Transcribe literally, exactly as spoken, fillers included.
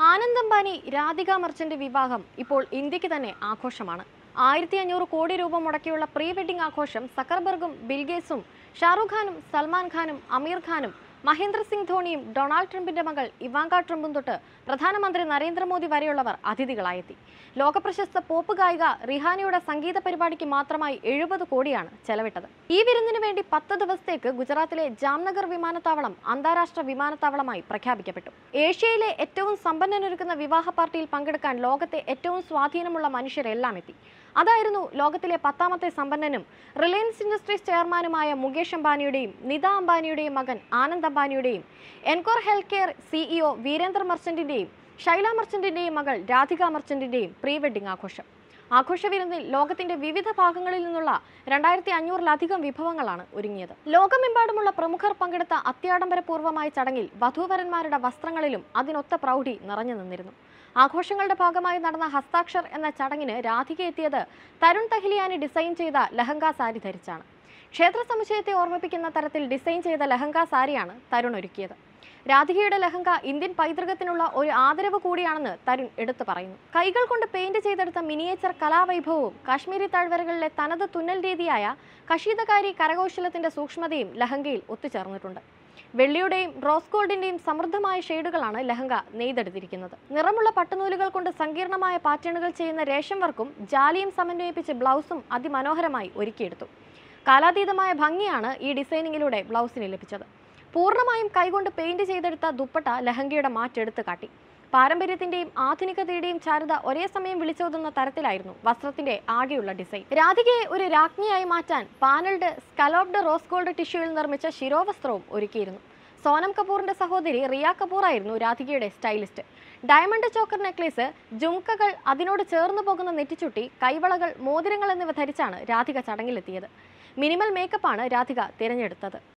Anand Ambani Radhika merchant വിവാഹം ഇപ്പോൾ ഇന്ത്യക്ക് തന്നെ ആഘോഷമാണ്. ആയിരത്തി അഞ്ഞൂറ് കോടി രൂപ മുടക്കിയുള്ള പ്രീ വെഡിംഗ് ആഘോഷം സക്കർബർഗും ബിൽഗേറ്റ്സും ഷാറുഖ് ഖാനും സൽമാൻ ഖാനും അമീർ ഖാനും മഹേന്ദ്ര സിംഗ് ധോണിയും ഡൊണാൾഡ് ട്രംപിന്റെ മകൾ ഇവാങ്ക ട്രംപും തൊട്ട് പ്രധാനമന്ത്രി നരേന്ദ്രമോദി വരെയുള്ളവർ അതിഥികളായെത്തി. ലോകപ്രശസ്ത പോപ്പ് ഗായിക റിഹാനയുടെ സംഗീത പരിപാടിക്ക് മാത്രമായി എഴുപത് കോടിയാണ് ചെലവിട്ടത്. ഈ വിരുന്നിനു വേണ്ടി പത്ത് ദിവസത്തേക്ക് ഗുജറാത്തിലെ ജാംനഗർ വിമാനത്താവളം അന്താരാഷ്ട്ര വിമാനത്താവളമായി പ്രഖ്യാപിക്കപ്പെട്ടു. ഏഷ്യയിലെ ഏറ്റവും സമ്പന്നനൊരുക്കുന്ന വിവാഹ പാർട്ടിയിൽ പങ്കെടുക്കാൻ ലോകത്തെ ഏറ്റവും സ്വാധീനമുള്ള മനുഷ്യരെല്ലാം എത്തി. അതായിരുന്നു ലോകത്തിലെ പത്താമത്തെ സമ്പന്നനും റിലയൻസ് ഇൻഡസ്ട്രീസ് ചെയർമാനുമായ മുകേഷ് അംബാനിയുടെയും നിത അംബാനിയുടെയും മകൻ ആനന്ദ് അംബാനിയുടെയും encore health care CEO Virender മർച്ചന്റിന്റെയും ഷൈല മർച്ചന്റിന്റെയും മകൾ രാധിക മർച്ചന്റിന്റെയും പ്രീ വെഡിംഗ് ആഘോഷം. ആഘോഷ വിരുന്നിൽ ലോകത്തിന്റെ വിവിധ ഭാഗങ്ങളിൽ നിന്നുള്ള രണ്ടായിരത്തി അഞ്ഞൂറിലധികം വിഭവങ്ങളാണ് ഒരുങ്ങിയത്. ലോകമെമ്പാടുമുള്ള പ്രമുഖർ പങ്കെടുത്ത അത്യാഡംബരപൂർവ്വമായ ചടങ്ങിൽ വധൂവരന്മാരുടെ വസ്ത്രങ്ങളിലും അതിനൊത്ത പ്രൗഢി നിറഞ്ഞു നിന്നിരുന്നു. ആഘോഷങ്ങളുടെ ഭാഗമായി നടന്ന ഹസ്താക്ഷർ എന്ന ചടങ്ങിന് രാധിക എത്തിയത് തരുൺ തഹ്ലിയാനി ഡിസൈൻ ചെയ്ത ലഹങ്ക സാരി ധരിച്ചാണ്. ക്ഷേത്ര സമുച്ചയത്തെ ഓർമ്മിപ്പിക്കുന്ന തരത്തിൽ ഡിസൈൻ ചെയ്ത ലഹങ്ക സാരിയാണ് തരുൺ ഒരുക്കിയത്. രാധികയുടെ ലഹങ്ക ഇന്ത്യൻ പൈതൃകത്തിനുള്ള ഒരു ആദരവ് കൂടിയാണെന്ന് തരുൺ എടുത്തു പറയുന്നു. കൈകൾ കൊണ്ട് പെയിന്റ് ചെയ്തെടുത്ത മിനിയേച്ചർ കലാവൈഭവവും കാശ്മീരി താഴ്വരകളിലെ തനത് തുന്നൽ രീതിയായ കശീതകാരി കരകൗശലത്തിന്റെ സൂക്ഷ്മതയും ലഹങ്കയിൽ ഒത്തുചേർന്നിട്ടുണ്ട്. വെള്ളിയുടെയും റോസ് ഗോൾഡിന്റെയും സമൃദ്ധമായ ഷെയ്ഡുകളാണ് ലഹങ്ക നെയ്തെടുത്തിരിക്കുന്നത്. നിറമുള്ള പട്ടുനൂലുകൾ കൊണ്ട് സങ്കീർണമായ പാറ്റേണുകൾ ചെയ്യുന്ന രേഷം വർക്കും ജാലിയും സമന്വയിപ്പിച്ച് ബ്ലൗസും അതിമനോഹരമായി ഒരുക്കിയെടുത്തു. കാലാതീതമായ ഭംഗിയാണ് ഈ ഡിസൈനിങ്ങിലൂടെ ബ്ലൗസിന് ലഭിച്ചത്. പൂർണ്ണമായും കൈകൊണ്ട് പെയിന്റ് ചെയ്തെടുത്ത ദുപ്പട്ട ലഹങ്കയുടെ മാറ്റെടുത്ത് കാട്ടി. പാരമ്പര്യത്തിന്റെയും ആധുനികതയുടെയും ചാരുത ഒരേ സമയം വിളിച്ചോതുന്ന തരത്തിലായിരുന്നു വസ്ത്രത്തിന്റെ ആകെയുള്ള ഡിസൈൻ. രാധികയെ ഒരു രാജ്ഞിയായി മാറ്റാൻ പാനൽഡ് സ്കലോപ്ഡ് റോസ് ഗോൾഡ് ടിഷ്യൂവിൽ നിർമ്മിച്ച ശിരോവസ്ത്രവും ഒരുക്കിയിരുന്നു. സോനം കപൂറിന്റെ സഹോദരി റിയ കപൂർ ആയിരുന്നു രാധികയുടെ സ്റ്റൈലിസ്റ്റ്. ഡയമണ്ട് ചോക്കർ നെക്ലേസ്, ജുംക്കകൾ, അതിനോട് ചേർന്നു പോകുന്ന നെറ്റിച്ചുട്ടി, കൈവളകൾ, മോതിരങ്ങൾ എന്നിവ ധരിച്ചാണ് രാധിക ചടങ്ങിലെത്തിയത്. മിനിമൽ മേക്കപ്പാണ് രാധിക തിരഞ്ഞെടുത്തത്.